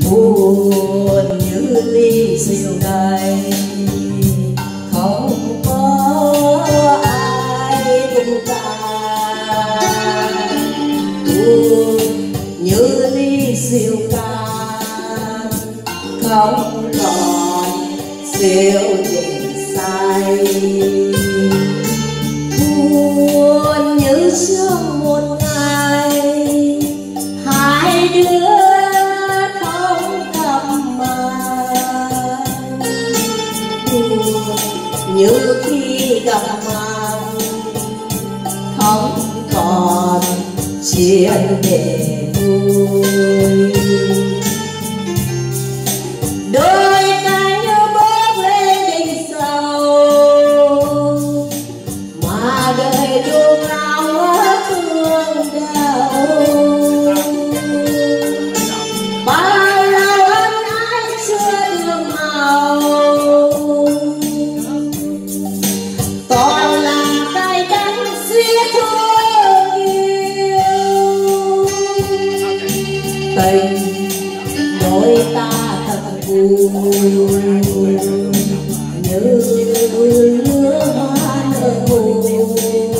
buồn như ly rượu đầy, không có ai cùng cạn. Buồn như ly rượu cạn, không còn rượu để say. Buồn như trong một ngày hai đứa không gặp mặt. Buồn như khi gặp mặt không còn chuyện để vui. Đôi cánh bước lên đỉnh sâu mà đời đua lao thương đau. Bao lâu ân ái chưa được màu, toàn là cay đắng xiết thương yêu. Tình đôi ta thật buồn như lứa hoa nở buồn.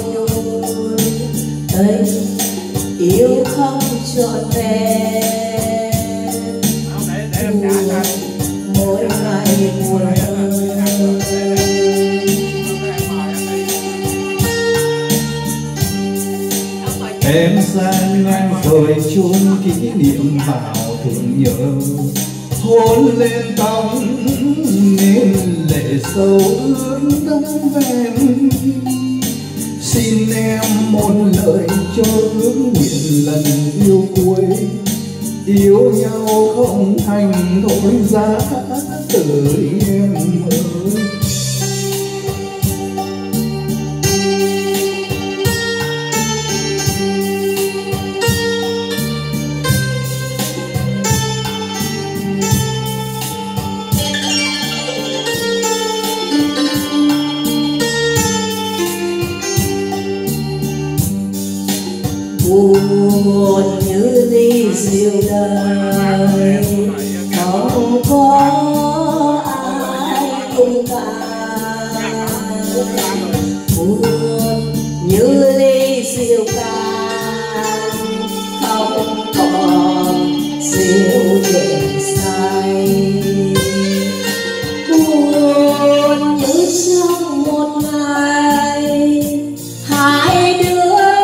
Tình yêu không trọn vẹn, mỗi ngày buồn hơn. Em sang anh rồi chôn kỷ niệm vào thương nhớ, hôn lên tóc nên lệ sâu ướt đẫm ven. Xin em một lời cho ước nguyện lần yêu cuối, yêu nhau không thành đổi giá từ em ơi. Buồn như ly rượu đời, không có ai cùng cạn. Buồn như ly rượu cạn, không còn rượu để say. Buồn như trong một ngày hai đứa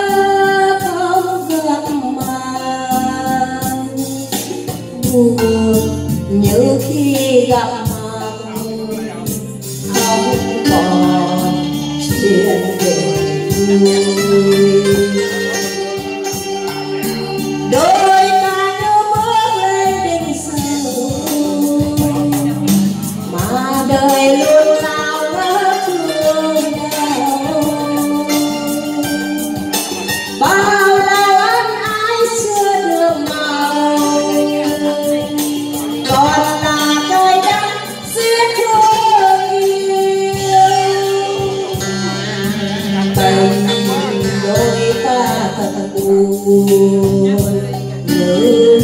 như khi gặp mặt không còn chuyện để vui. Đôi ta bước lên đỉnh sâu mà đời luôn lao thương đau. Bao lâu ân ái chưa được màu, còn là cay đắng xiết thương yêu. Tình đôi ta thật buồn như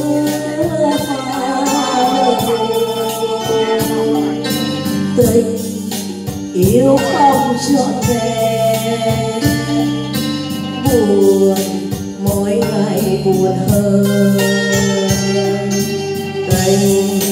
hoa buồn. Tình yêu không trọn vẹn, buồn mỗi ngày buồn hơn. Tình